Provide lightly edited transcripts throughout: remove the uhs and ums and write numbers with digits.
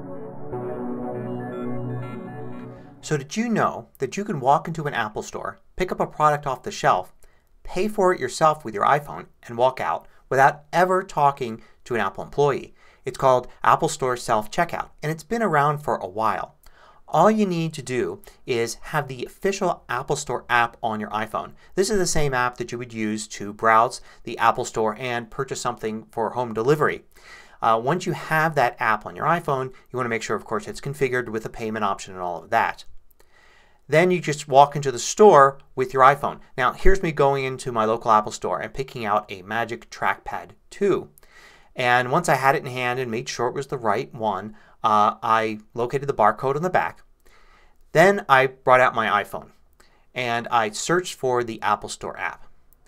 So did you know that you can walk into an Apple store, pick up a product off the shelf, pay for it yourself with your iPhone, and walk out without ever talking to an Apple employee? It's called Apple Store SelfCheckout and it's been around for a while. All you need to do is have the official Apple Store app on your iPhone. This is the same app that you would use to browse the Apple Store and purchase something for home delivery. Once you have that app on your iPhone, you want to make sure, of course, it's configured with a payment option and all of that. Then you just walk into the store with your iPhone. Now here's me going into my local Apple Store and picking out a Magic Trackpad 2. And once I had it in hand and made sure it was the right one, I located the barcode on the back. Then I brought out my iPhone and I searched for the Apple Store app.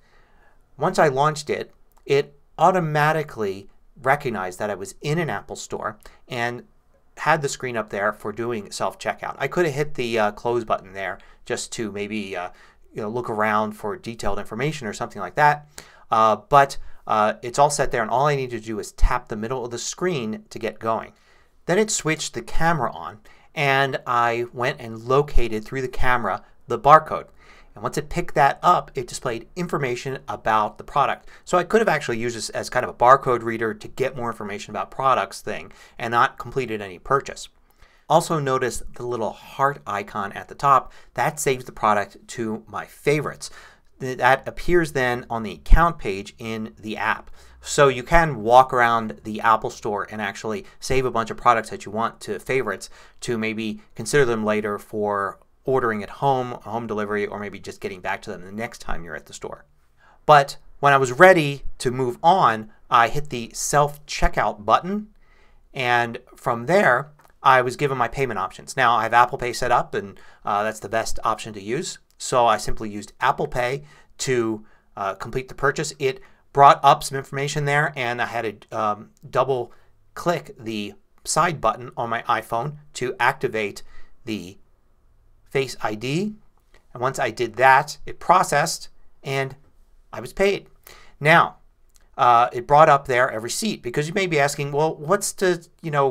Once I launched it, it automatically recognized that I was in an Apple Store and had the screen up there for doing self-checkout. I could have hit the close button there just to maybe look around for detailed information or something like that. But it's all set there and all I need to do is tap the middle of the screen to get going. Then it switched the camera on and I went and located through the camera the barcode. And once it picked that up it displayed information about the product. So I could have actually used this as kind of a barcode reader to get more information about products thing and not completed any purchase. Also notice the little heart icon at the top. That saves the product to my favorites. That appears then on the account page in the app. So you can walk around the Apple Store and actually save a bunch of products that you want to favorites to maybe consider them later for ordering at home delivery, or maybe just getting back to them the next time you're at the store. But when I was ready to move on I hit the self-checkout button and from there I was given my payment options. Now I have Apple Pay set up and that's the best option to use. So I simply used Apple Pay to complete the purchase. It brought up some information there and I had to double click the side button on my iPhone to activate the Face ID. And once I did that it processed and I was paid. Now it brought up there a receipt because you may be asking, well, what's to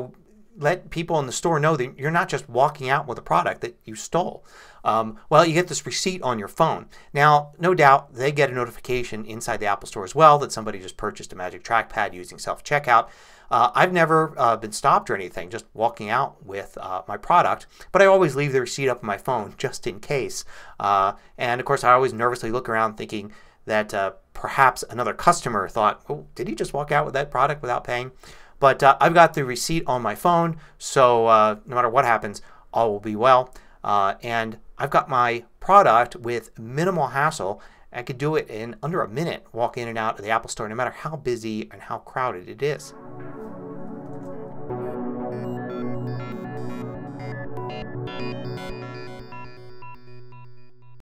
let people in the store know that you're not just walking out with a product that you stole. Well, you get this receipt on your phone. Now no doubt they get a notification inside the Apple Store as well that somebody just purchased a Magic Trackpad using self-checkout. I've never been stopped or anything just walking out with my product, but I always leave the receipt up on my phone just in case. And of course I always nervously look around thinking that perhaps another customer thought, oh, did he just walk out with that product without paying? But I've got the receipt on my phone, so no matter what happens all will be well. And I've got my product with minimal hassle. I could do it in under a minute, walk in and out of the Apple Store no matter how busy and how crowded it is.